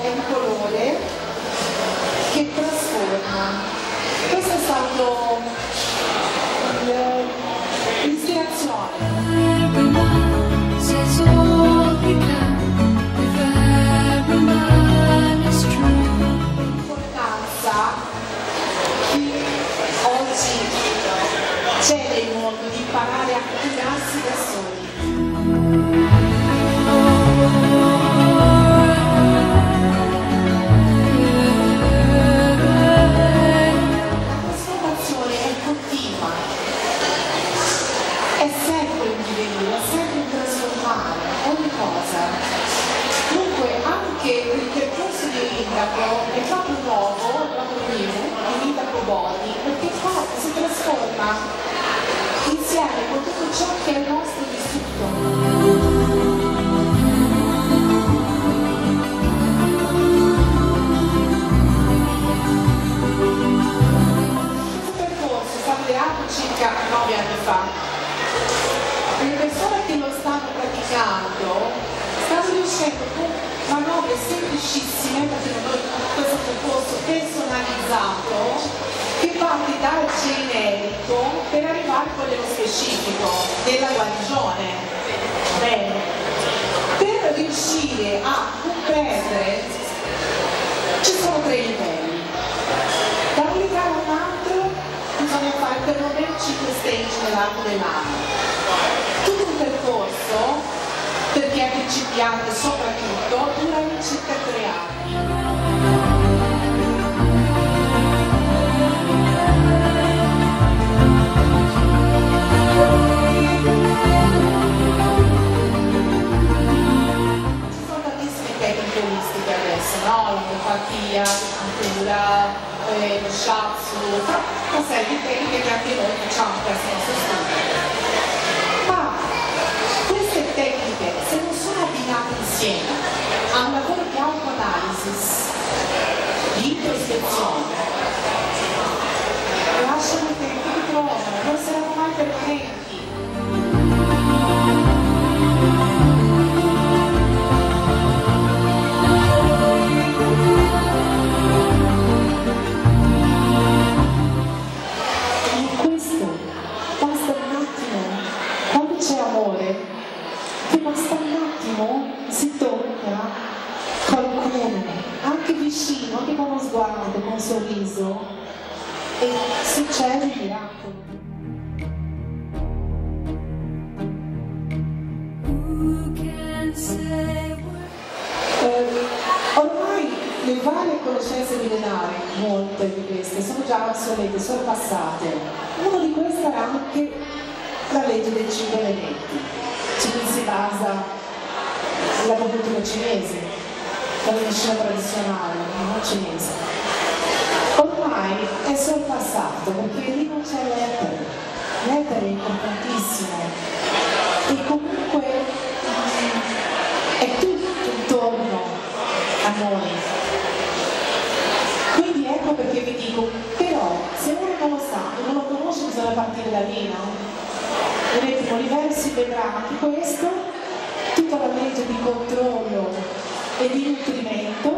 è un colore che trasforma. Questo è stato l'ispirazione. L'importanza che oggi c'è nel mondo di imparare a curarsi da soli. È proprio nuovo, proprio new, il Indaco Body, perché qua si trasforma insieme con tutto ciò che è il nostro vissuto. Questo percorso è stato ideato circa 9 anni fa. Le persone che lo stanno praticando stanno riuscendo con manovre semplicissime, perché noi questo percorso personalizzato che parte dal generico per arrivare poi nello specifico della guarigione. Bene. Per riuscire a comprendere ci sono 3 livelli. Da un livello a un altro bisogna fare perlomeno 5 stage nell'arco dell'anno. Tutto un percorso, per chi è principiante soprattutto, dura circa 3 anni. Ci sono tantissime tecniche olistiche adesso, no? L'omeopatia, l'acupuntura, lo shiatsu, una serie di tecniche che anche noi facciamo presso il nostro studio. Se non sono abbinate insieme a un lavoro di autoanalisi, di introspezione, lasciano il tempo di prova, non saranno mai permanenti. In questo basta un attimo, quando c'è amore, che basta un attimo, si tocca qualcuno, anche vicino, anche con uno sguardo, con un sorriso, e succede il miracolo. Ormai le varie conoscenze millenari, molte di queste, sono già obsolete, sorpassate. Uno di queste era anche la legge dei 5 elementi. Su cui si basa l'agopuntura cinese, la medicina tradizionale, non cinese. Ormai è sorpassato perché lì non c'è l'etere. L'etere è importantissimo e comunque è tutto intorno a noi. Quindi ecco perché vi dico, però se uno non lo sa, non lo conosce, bisogna partire da lì, no? Nel primo livello si vedrà anche questo, tutta la legge di controllo e di nutrimento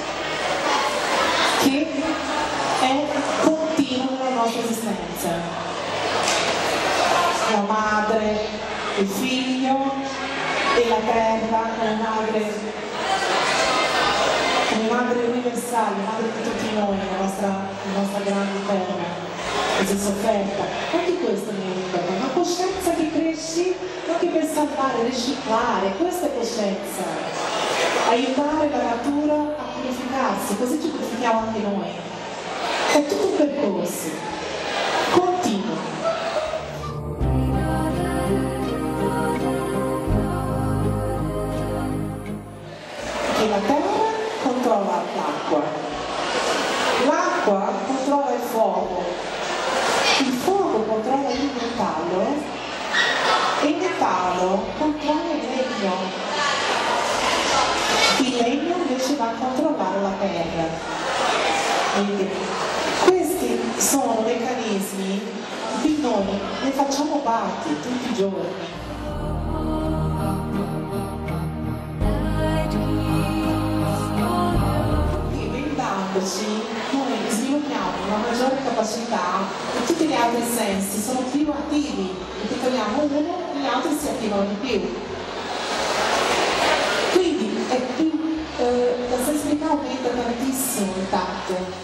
che è continua nella nostra esistenza. La madre, il figlio e la terra come madre universale, madre di tutti noi, la nostra grande terra. Così sofferta, anche questo mi ricorda, una coscienza che cresci anche per salvare, riciclare, questa è coscienza, aiutare la natura a purificarsi, così ci purifichiamo anche noi. È tutto un percorso, continuo. Che la terra controlla l'acqua, l'acqua controlla il fuoco. Il fuoco controlla il metallo e il metallo controlla il legno. Il legno invece va a controllare la terra. Quindi questi sono meccanismi di noi ne facciamo parte tutti i giorni. allenandoci noi sviluppiamo una maggiore capacità e tutti gli altri sensi sono più attivi, perché togliamo uno e gli altri si attivano di più. Quindi è più, la sensibilità aumenta tantissimo il tatto.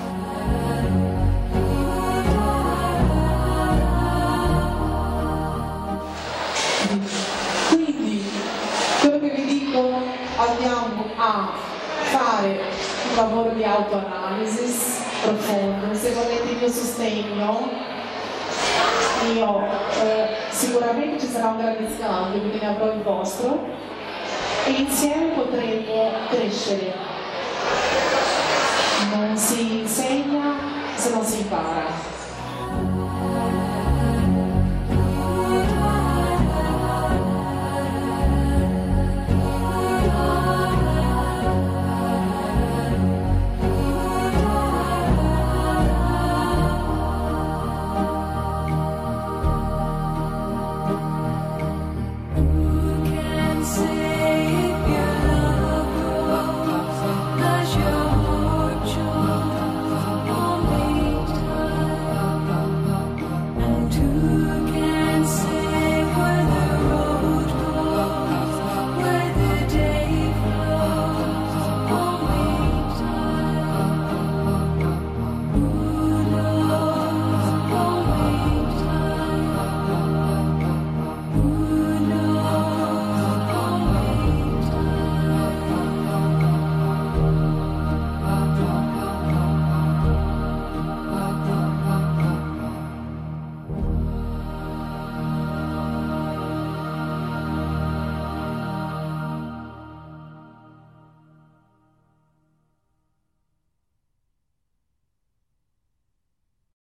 Andiamo a fare un lavoro di autoanalisi profondo. Se volete il mio sostegno, sicuramente ci sarà un grande scambio, quindi ne avrò il vostro e insieme potremo crescere.